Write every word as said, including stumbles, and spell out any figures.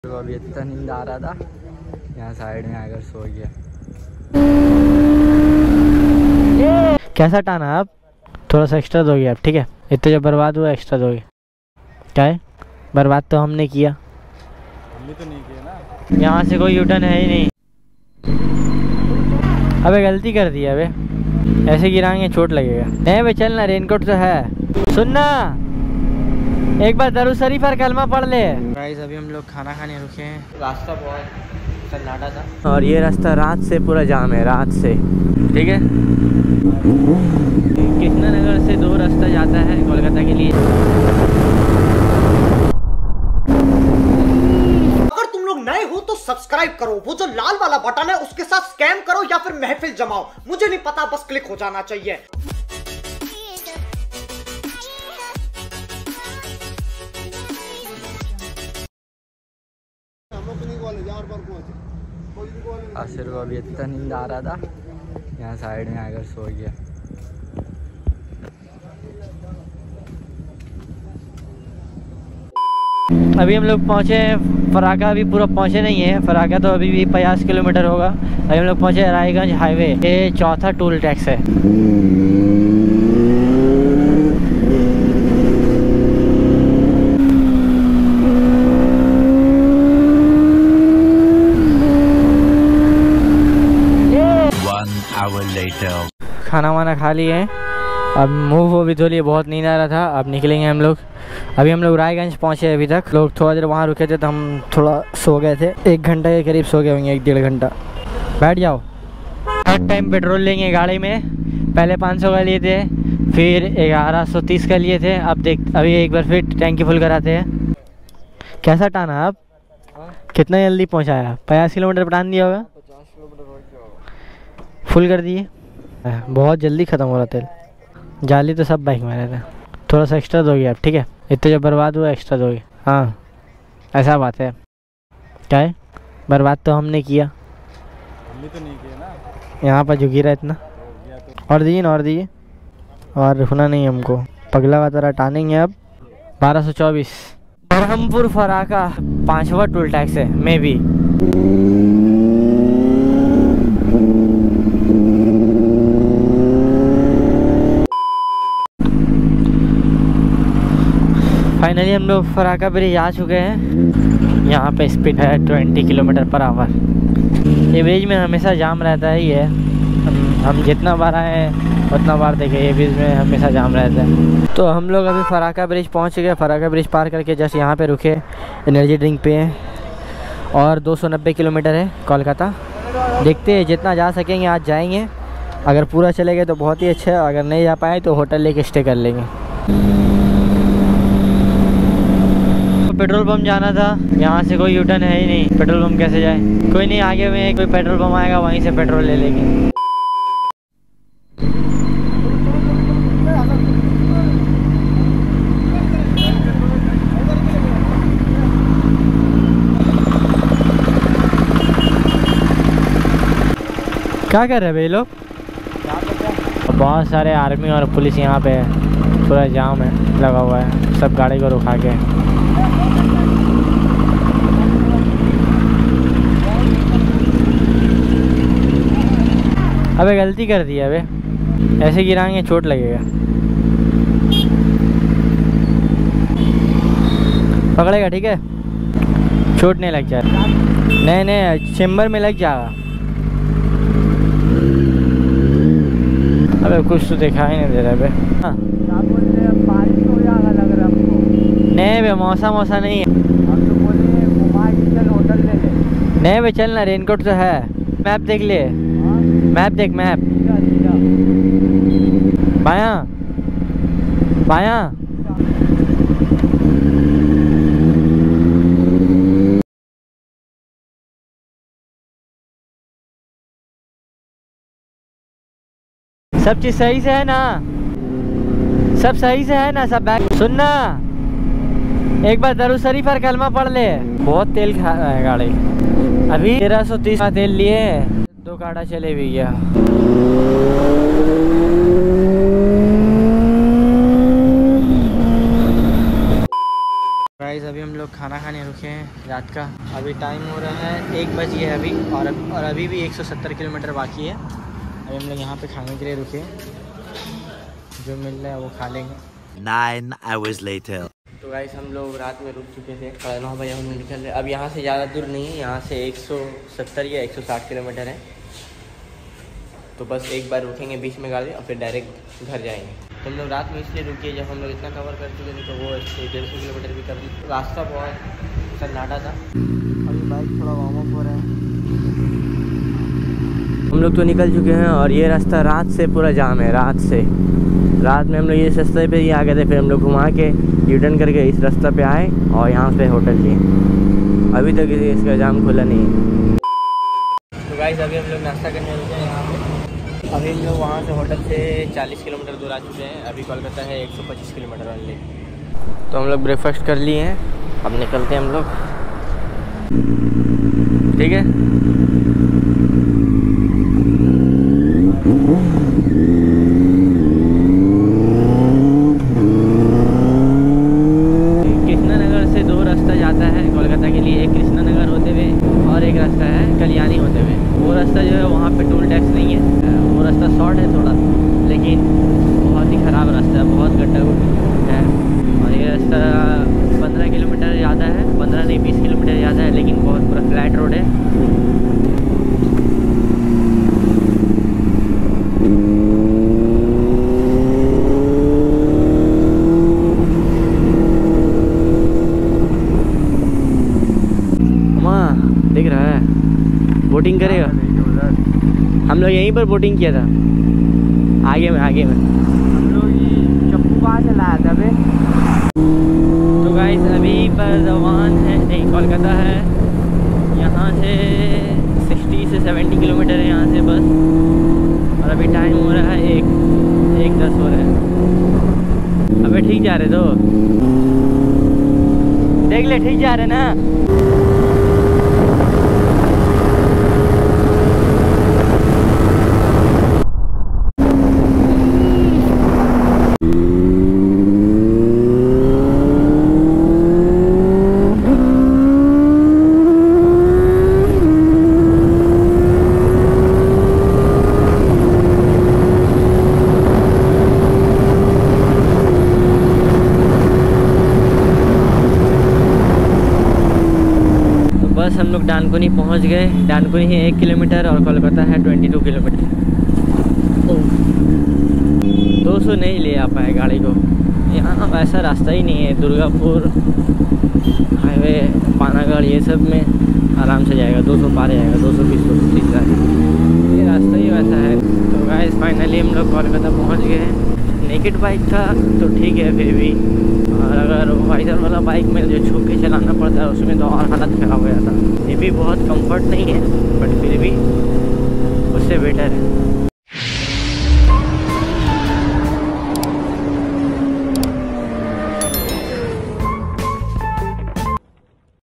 तो अभी इतना नींद आ रहा था, यहाँ साइड में आकर सो गया। कैसा टाना आप? थोड़ा सा एक्स्ट्रा दोगे आप, ठीक है? इतना जो बर्बाद हुआ एक्स्ट्रा दोगे। क्या है बर्बाद? तो हमने किया, हमने तो नहीं किया ना। यहाँ से कोई यूटर्न है ही नहीं। अबे गलती कर दी अबे, ऐसे गिराएंगे चोट लगेगा। नहीं बे चलना, रेनकोट तो है। सुनना, एक बार दरूद शरीफ और कलमा पढ़ ले। गाइस अभी हम लोग खाना खाने रुके हैं। रास्ता बहुत सन्नाटा था और ये रास्ता रात से पूरा जाम है, रात से। ठीक है, कृष्णनगर से दो रास्ता जाता है कोलकाता के लिए। अगर तुम लोग नए हो तो सब्सक्राइब करो, वो जो लाल वाला बटन है उसके साथ स्कैम करो या फिर महफिल जमाओ, मुझे नहीं पता, बस क्लिक हो जाना चाहिए। आसिर को अभी इतना नींद आ रहा था, यहाँ साइड में आकर सो गया। अभी हम लोग पहुँचे हैं फराका, अभी पूरा पहुँचे नहीं है फराका, तो अभी भी पचास किलोमीटर होगा। अभी हम लोग पहुँचे रायगंज हाईवे, ये चौथा टोल टैक्स है। खाना वाना खा लिए हैं, अब मुँह वो भी धो लिए, बहुत नींद आ रहा था। अब निकलेंगे हम लोग। अभी हम लोग रायगंज पहुँचे, अभी तक लोग थोड़ा देर वहाँ रुके थे तो हम थोड़ा सो गए थे, एक घंटा के करीब सो गए होंगे, एक डेढ़ घंटा। बैठ जाओ। हर टाइम पेट्रोल लेंगे गाड़ी में, पहले पाँच सौ का लिए थे, फिर ग्यारह सौ तीस का लिए थे। अब देख अभी एक बार फिर टैंकी फुल कराते हैं। कैसा टाना आप? कितना जल्दी पहुँचाया? पचास किलोमीटर टान दिया होगा, फुल कर दिए। बहुत जल्दी ख़त्म हो रहा तेल। जाली तो सब बाइक में रहता है। थोड़ा सा एक्स्ट्रा दोगे आप, ठीक है? इतना जो बर्बाद हुआ एक्स्ट्रा दोगे। हाँ ऐसा बात है। क्या है बर्बाद? तो हमने किया, हमने तो नहीं किया ना। यहाँ पर जो गिरा इतना। और दीजिए ना, और दीजिए। और रुकना नहीं हमको, पगला का तरह टानेंगे अब। बारह सौ चौबीस बरहमपुर फराका पाँचवा टोल टैक्स है मे बी। फाइनली हम लोग फराका ब्रिज आ चुके हैं। यहाँ पे स्पीड है बीस किलोमीटर पर आवर। ये ब्रिज में हमेशा जाम रहता है ही है, हम, हम जितना बार आए उतना बार देखे, ये ब्रिज में हमेशा जाम रहता है। तो हम लोग अभी फराका ब्रिज पहुँच गए। फराका ब्रिज पार करके जस्ट यहाँ पे रुके, एनर्जी ड्रिंक पे हैं। और दो सौ नब्बे किलोमीटर है कोलकाता। देखते हैं जितना जा सकेंगे आज जाएंगे। अगर पूरा चले गए तो बहुत ही अच्छा है, अगर नहीं जा पाए तो होटल लेके स्टे कर लेंगे। पेट्रोल पंप जाना था, यहाँ से कोई यूटर्न है ही नहीं, पेट्रोल पंप कैसे जाए? कोई नहीं, आगे में कोई पेट्रोल पंप आएगा, वहीं से पेट्रोल ले लेंगे। क्या कर रहे हैं भाई लोग? बहुत सारे आर्मी और पुलिस यहाँ पे है, पूरा जाम है लगा हुआ है, सब गाड़ी को रुका के। अबे गलती कर दी अबे, ऐसे गिराएंगे चोट लगेगा। पकड़ेगा ठीक है, चोट नहीं लग जाए। नहीं नहीं, चेम्बर में लग जाएगा। अबे कुछ तो दिखाई नहीं दे रहा बे। हाँ बारिश हो जाएगा लग रहा है हमको। नहीं बे, मौसम मौसा नहीं है। हम तो बोले घुमा के चल होटल ले ले। नहीं बे चलना, रेनकोट तो है। मैप देख ले, मैप देख, मैप। बायां बायां। सब चीज सही से है ना? सब सही से है ना? सब बैग सुनना, एक बार दरूद शरीफ और कलमा पढ़ ले। बहुत तेल खा रहा है गाड़ी। अभी तेरह सौ तीस का तेल लिए, दो गाड़ा चले भी गया। गाइस अभी हम लोग खाना खाने रुके हैं रात का। अभी टाइम हो रहा है एक बज गया अभी और अब और अभी भी एक सौ सत्तर किलोमीटर बाकी है। अभी हम लोग यहाँ पे खाने के लिए रुके हैं, जो मिल रहा है वो खा लेंगे। Nine hours later. तो गाइस हम लोग रात में रुक चुके थे, साढ़े नौ बजे हम निकल रहे। अब यहाँ से ज़्यादा दूर नहीं है, यहाँ से एक सौ सत्तर या एक सौ साठ किलोमीटर है। तो बस एक बार रुकेंगे बीच में गाड़ी और फिर डायरेक्ट घर जाएंगे। तो हम लोग रात में इसलिए रुके जब हम लोग इतना कवर कर चुके थे, तो वो डेढ़ सौ किलोमीटर भी कर ली। रास्ता बहुत सन्नाटा था। अभी बाइक थोड़ा वार्म अप हो रहा है। हम लोग तो निकल चुके हैं और ये रास्ता रात से पूरा जाम है। रात से रात में हम लोग इस रास्ते पे ही आ गए थे, फिर हम लोग घुमा के रिटर्न करके इस रास्ते पे आए और यहाँ पे होटल लिए। अभी तक इसका जाम खुला नहीं है। तो गाइस अभी हम लोग नाश्ता करने रुके हैं यहाँ पे। अभी हम लोग वहाँ से होटल से चालीस किलोमीटर दूर आ चुके हैं। अभी कोलकाता है एक सौ पच्चीस किलोमीटर वाले। तो हम लोग ब्रेकफास्ट कर लिए हैं, अब निकलते हैं हम लोग, ठीक है। कृष्णानगर से दो रास्ता जाता है कोलकाता के लिए, एक कृष्णानगर होते हुए और एक रास्ता है कल्याणी होते हुए। वो रास्ता जो है वहाँ पे टोल टैक्स नहीं है, वो रास्ता शॉर्ट है थोड़ा, लेकिन बहुत ही ख़राब रास्ता है, बहुत गड्ढा है। और ये रास्ता पंद्रह किलोमीटर ज़्यादा है, पंद्रह नहीं बीस किलोमीटर ज़्यादा है, लेकिन बहुत पूरा फ्लैट रोड है। दिख रहा है, बोटिंग करेगा। हम लोग यहीं पर बोटिंग किया था, आगे में आगे में हम लोग ये चप्पू कहाँ से लाया था बे। तो गाइस अभी बर्दवान है, नहीं कोलकाता है, यहाँ से सिक्सटी से सेवेंटी किलोमीटर है यहाँ से बस। और अभी टाइम हो रहा है एक एक दस हो रहा है। अबे ठीक जा रहे तो देख ले, ठीक जा रहे ना। बस हम लोग डानकुनी पहुंच गए। डानकुनी है एक किलोमीटर और कोलकाता है बाईस किलोमीटर। दो सौ नहीं ले आ पाए गाड़ी को, यहाँ वैसा रास्ता ही नहीं है। दुर्गापुर हाईवे, पानागढ़, ये सब में आराम से जाएगा, दो सौ पार जाएगा, दो सौ बीस दो सौ तीस जाएगा। ये रास्ता ही वैसा है। तो गाइस फाइनली हम लोग कोलकाता पहुँच गए हैं। नेकेड बाइक था तो ठीक है फिर भी, और अगर वाइजर वाला बाइक में जो छू के चलाना पड़ता है उसमें तो और हालत ख़राब हो जाता। ये भी बहुत कंफर्ट नहीं है बट फिर भी उससे बेटर है।